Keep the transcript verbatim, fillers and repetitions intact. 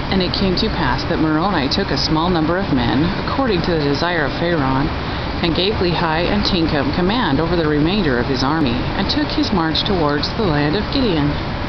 And it came to pass that Moroni took a small number of men, according to the desire of Pharaoh, and gave Lehi and Tinkham command over the remainder of his army, and took his march towards the land of Gideon.